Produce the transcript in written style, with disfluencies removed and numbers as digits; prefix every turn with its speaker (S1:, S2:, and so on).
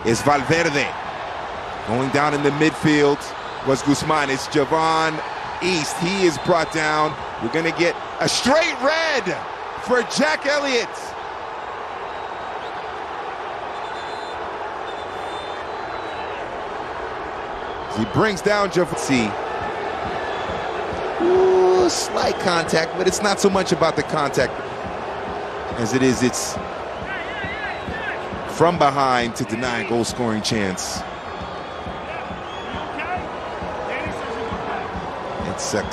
S1: is Valverde. Going down in the midfield was Guzman. It's Javon East. He is brought down. We're going to get a straight red for Jack Elliott. He brings down Javon. Ooh, slight contact, but it's not so much about the contact as it's from behind to deny a goal-scoring chance. It's